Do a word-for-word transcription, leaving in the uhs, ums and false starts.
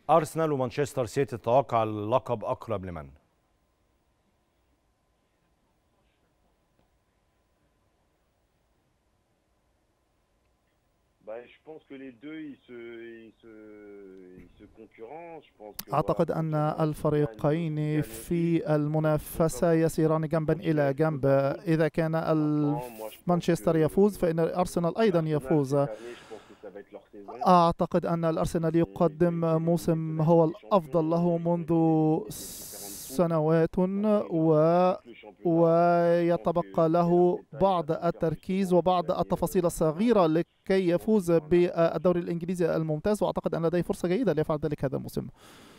أرسنال ومانشستر سيتي تتوقع اللقب أقرب لمن؟ أعتقد أن الفريقين في المنافسة يسيران جنبا إلى جنب. إذا كان مانشستر يفوز فإن الأرسنال أيضا يفوز. أعتقد أن الأرسنال يقدم موسم هو الأفضل له منذ سنوات و... ويتبقى له بعض التركيز وبعض التفاصيل الصغيرة لكي يفوز بالدوري الإنجليزي الممتاز، وأعتقد أن لديه فرصة جيدة ليفعل ذلك هذا الموسم.